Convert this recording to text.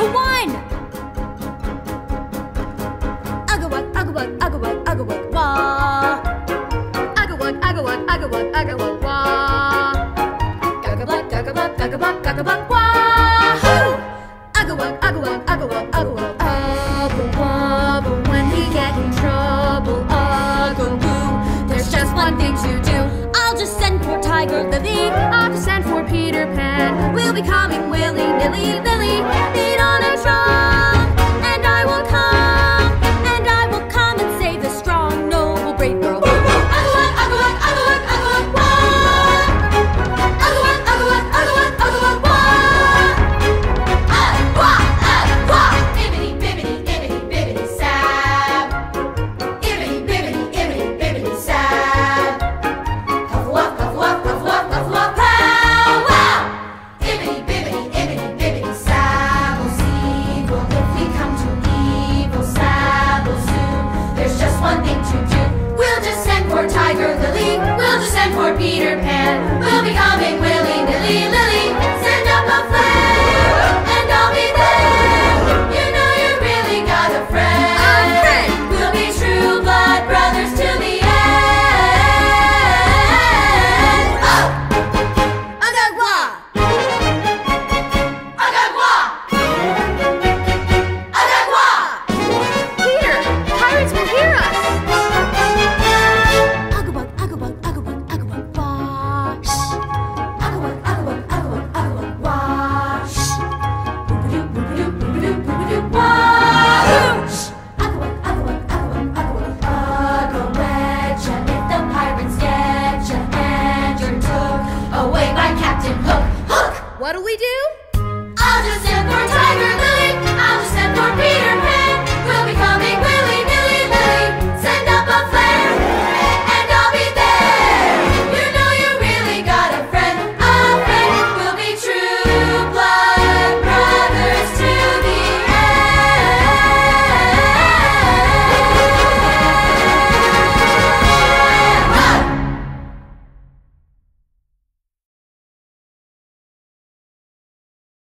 Who won? Ugga Wug, Ugga Wug, Ugga Wug, Ugga Wug, wah. Ugga Wug, Ugga Wug, Ugga Wug, Ugga Wug, wah. Ugga Wug, Ugga Wug, Ugga Wug, Ugga Wug, wah. Ugga Wug, Ugga Wug, Ugga Wug, Ugga Wug, Ugga Wubble. When we get in trouble, Ugga Woo, there's just one thing to do. I'll just send for Tiger Lily. I'll just send for Peter Pan. We'll be coming willy-nilly, Lily. Beat on a drum, and I will come, and I will come and save the strong, noble, brave girl. Ugga Wug, Ugga Wug, Ugga Wug, Ugga Wug, wah. Ugga Wug, Ugga Wug, Ugga Wug, Ugga Wug, wah. Wah, wah. Ibbity, bibbity, ibbity, bibbity, sab. Ibbity, bibbity, ibbity, bibbity, sab. Cuffle up, cuffle up, cuffle up, cuffle up, pow, wow. Ibbity, bibbity, ibbity, bibbity, sabble, seagull. If we come to evil, sabble, zoo, there's just one thing to do. We'll just send for Tiger Lily. We'll just send for Peter Pan. We'll be coming willy-nilly, Lily. Send up a flag, and I'll be there. You know you really got a friend. A friend. We'll be true blood brothers till the end. Oh! Ugga Wug! Ugga Wug! Ugga Wug! Peter, pirates will hear us. Ugga Wug, Ugga Wug, Ugga Wug, Ugga Wug, wah. Shh. Ugga Wug, Ugga Wug, Ugga Wug, Ugga Wug, wah. Shh. Boop-a-doop, boop-a-doop, boop-a-doop, boop-a-doop, wah. Shh. Ugga Wug, Ugga Wug, Ugga Wug, Ugga Wug, Ugga wetcha. If the pirates get ya and you're took away by Captain Hook. Hook! What'll we do? I'll just send for Tiger Lily.